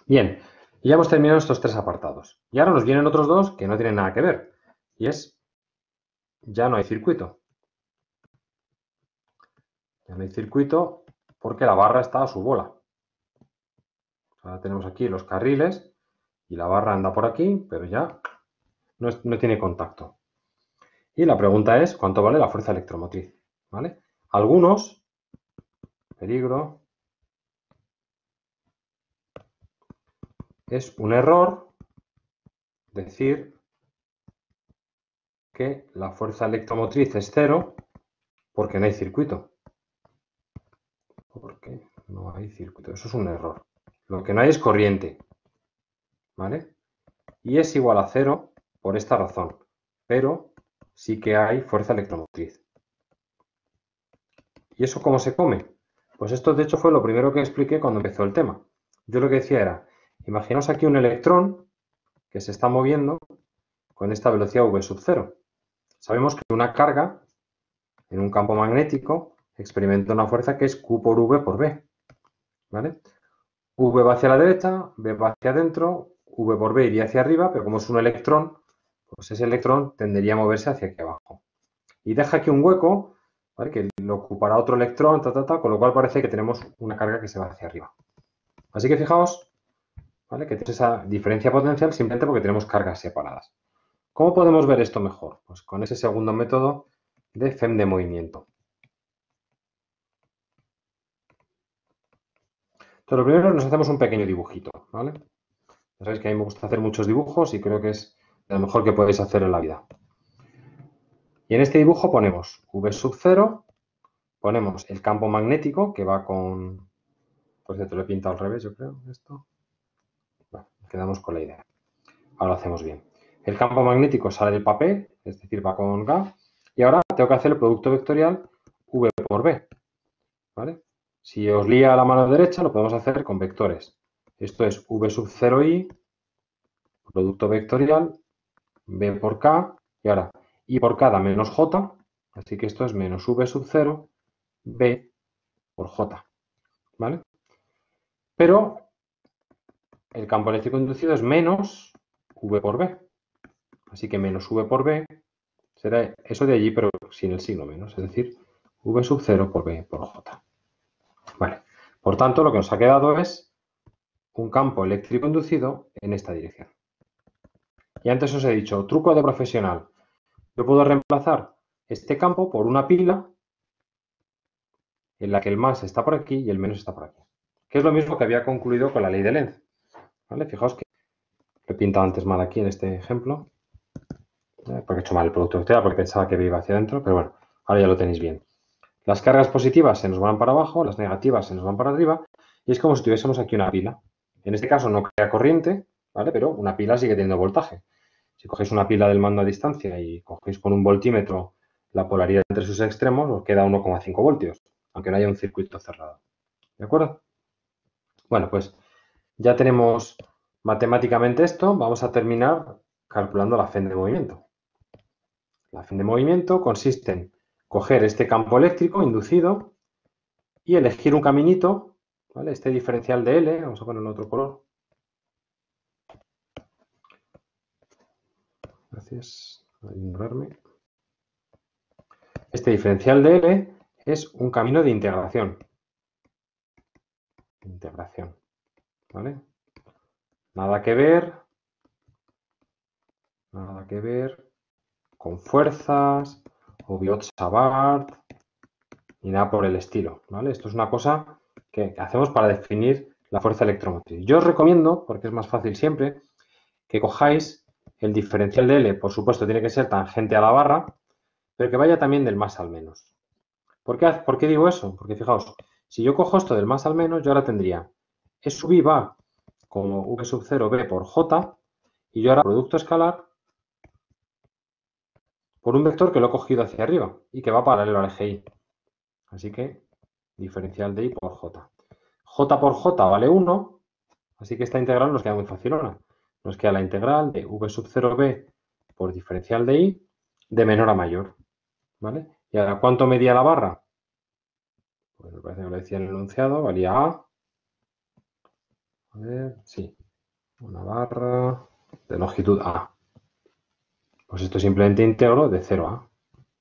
Bien, ya hemos terminado estos tres apartados. Y ahora nos vienen otros dos que no tienen nada que ver. Y es, ya no hay circuito. Ya no hay circuito porque la barra está a su bola. Ahora tenemos aquí los carriles y la barra anda por aquí, pero ya no tiene contacto. Y la pregunta es, ¿cuánto vale la fuerza electromotriz? ¿Vale? Algunos, peligro, es un error decir que la fuerza electromotriz es cero porque no hay circuito. Porque no hay circuito. Eso es un error. Lo que no hay es corriente. ¿Vale? Y es igual a cero por esta razón. Pero sí que hay fuerza electromotriz. ¿Y eso cómo se come? Pues esto de hecho fue lo primero que expliqué cuando empezó el tema. Yo lo que decía era, imaginaos aquí un electrón que se está moviendo con esta velocidad v sub 0. Sabemos que una carga en un campo magnético experimenta una fuerza que es Q por V por B. ¿Vale? V va hacia la derecha, B va hacia adentro, V por B iría hacia arriba, pero como es un electrón, pues ese electrón tendería a moverse hacia aquí abajo. Y deja aquí un hueco, ¿vale? Que lo ocupará otro electrón, con lo cual parece que tenemos una carga que se va hacia arriba. Así que fijaos, ¿vale? Que tenemos esa diferencia potencial simplemente porque tenemos cargas separadas. ¿Cómo podemos ver esto mejor? Pues con ese segundo método de FEM de movimiento. Entonces, lo primero nos hacemos un pequeño dibujito, ¿vale? Ya sabéis que a mí me gusta hacer muchos dibujos y creo que es lo mejor que podéis hacer en la vida. Y en este dibujo ponemos V sub 0, ponemos el campo magnético que va con... Por cierto, lo he pintado al revés, yo creo, esto. Bueno, quedamos con la idea. Ahora lo hacemos bien. El campo magnético sale del papel, es decir, va con G. Y ahora tengo que hacer el producto vectorial V por B. ¿Vale? Si os lía a la mano derecha, lo podemos hacer con vectores. Esto es V sub 0i, producto vectorial, B por K, y ahora I por K da menos J, así que esto es menos V sub 0, B por J. ¿Vale? Pero el campo eléctrico inducido es menos V por B. Así que menos V por B será eso de allí, pero sin el signo menos, es decir, V sub 0 por B por J. Vale. Por tanto, lo que nos ha quedado es un campo eléctrico inducido en esta dirección. Y antes os he dicho, truco de profesional. Yo puedo reemplazar este campo por una pila en la que el más está por aquí y el menos está por aquí. Que es lo mismo que había concluido con la ley de Lenz. ¿Vale? Fijaos que lo he pintado antes mal aquí en este ejemplo. Porque he hecho mal el producto vectorial, porque pensaba que iba hacia adentro, pero bueno, ahora ya lo tenéis bien. Las cargas positivas se nos van para abajo, las negativas se nos van para arriba, y es como si tuviésemos aquí una pila. En este caso no crea corriente, ¿vale? Pero una pila sigue teniendo voltaje. Si cogéis una pila del mando a distancia y cogéis con un voltímetro la polaridad entre sus extremos, os queda 1,5 voltios, aunque no haya un circuito cerrado. ¿De acuerdo? Bueno, pues ya tenemos matemáticamente esto, vamos a terminar calculando la FEM de movimiento. La FEM de movimiento consiste en coger este campo eléctrico inducido y elegir un caminito, ¿vale? Este diferencial de L, vamos a ponerlo en otro color. Gracias por ignorarme. Este diferencial de L es un camino de integración. Integración, ¿vale? Nada que ver con fuerzas o Biot-Savart ni nada por el estilo, ¿vale? Esto es una cosa que hacemos para definir la fuerza electromotriz. Yo os recomiendo, porque es más fácil siempre, que cojáis el diferencial de L, por supuesto tiene que ser tangente a la barra, pero que vaya también del más al menos. ¿Por qué digo eso? Porque fijaos, si yo cojo esto del más al menos, yo ahora tendría E sub I va como V sub 0 B por J, y yo ahora producto escalar por un vector que lo he cogido hacia arriba y que va paralelo al eje Y. Así que diferencial de I por J. J por J vale 1, así que esta integral nos queda muy fácil ahora. Nos queda la integral de V sub 0B por diferencial de I de menor a mayor. ¿Vale? ¿Y ahora cuánto medía la barra? Pues me parece que lo decía en el enunciado, valía A. A ver, sí. Una barra de longitud A. Pues esto simplemente integro de 0 a A.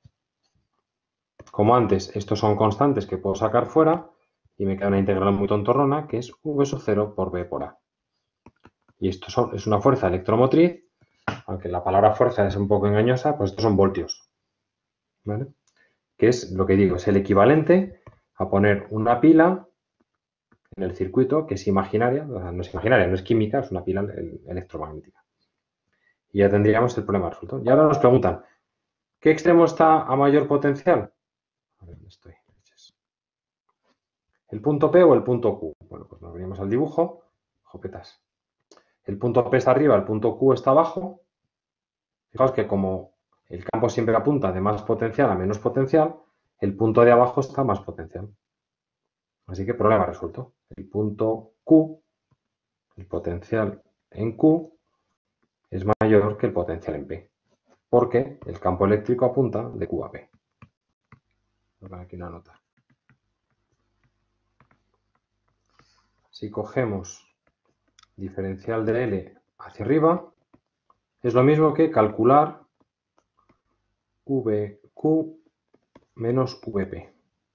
Como antes, estos son constantes que puedo sacar fuera y me queda una integral muy tontorrona que es V sub 0 por B por A. Y esto es una fuerza electromotriz, aunque la palabra fuerza es un poco engañosa, pues estos son voltios. ¿Vale? Que es lo que digo, es el equivalente a poner una pila en el circuito que es imaginaria, o sea, no es imaginaria, no es química, es una pila electromagnética. Y ya tendríamos el problema resuelto. Y ahora nos preguntan, ¿qué extremo está a mayor potencial? A ver, ¿dónde estoy? ¿El punto P o el punto Q? Bueno, pues nos venimos al dibujo. Jopetas. El punto P está arriba, el punto Q está abajo. Fijaos que como el campo siempre apunta de más potencial a menos potencial, el punto de abajo está más potencial. Así que problema resuelto. El punto Q, el potencial en Q, es mayor que el potencial en P, porque el campo eléctrico apunta de Q a P. Voy a poner aquí una nota. Si cogemos diferencial de L hacia arriba, es lo mismo que calcular VQ menos VP.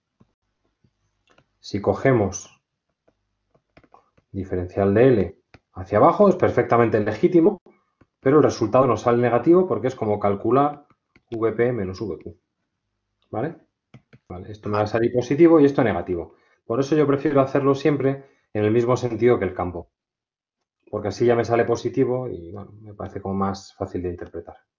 Si cogemos diferencial de L hacia abajo, es perfectamente legítimo, pero el resultado nos sale negativo porque es como calcular VP menos VQ. ¿Vale? Vale, esto me va a salir positivo y esto negativo. Por eso yo prefiero hacerlo siempre en el mismo sentido que el campo, porque así ya me sale positivo y bueno, me parece como más fácil de interpretar.